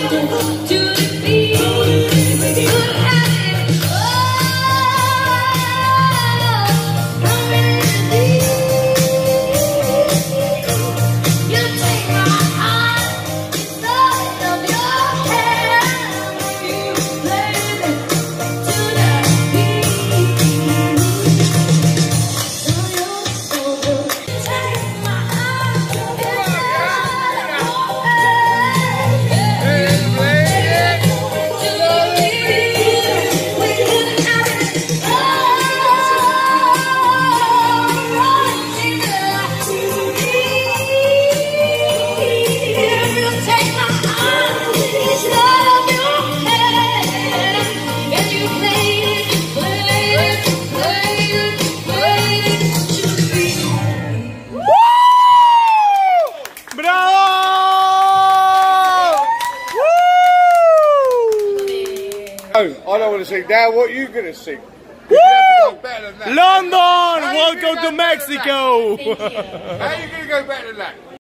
I don't want to sing. Now, what are you going to sing? You have to go better than that. London, welcome to Mexico. How are you going to go better than that?